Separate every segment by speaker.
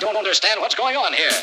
Speaker 1: don't understand what's going on here.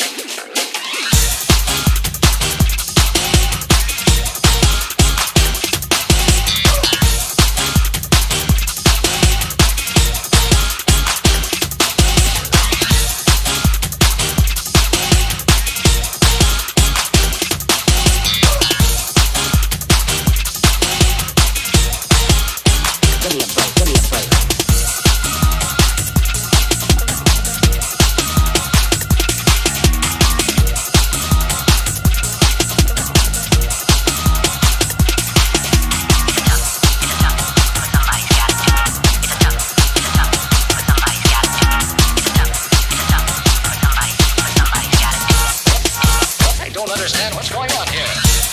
Speaker 1: What's going on here?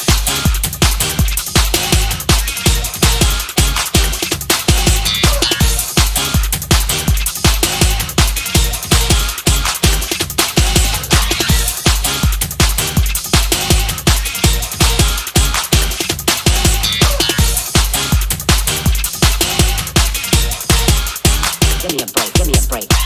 Speaker 2: Give me a break, give me a break.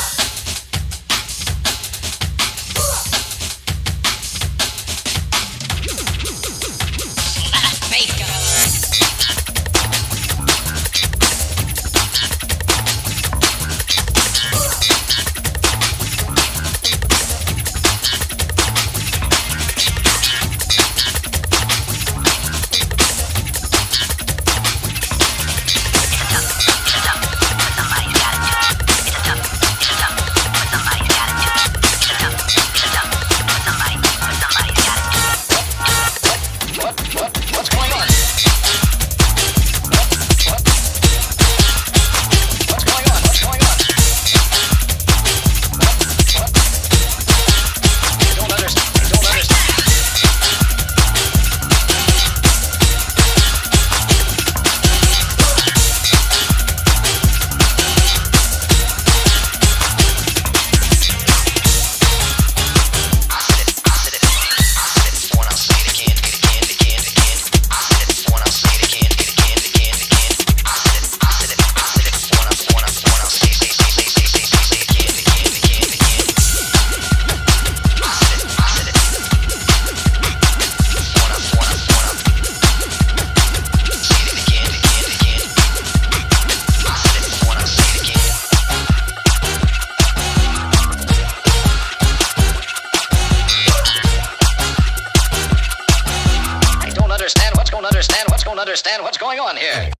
Speaker 1: What's going on? What's going on? What's going on? I don't understand. I don't understand. Understand what's going on here.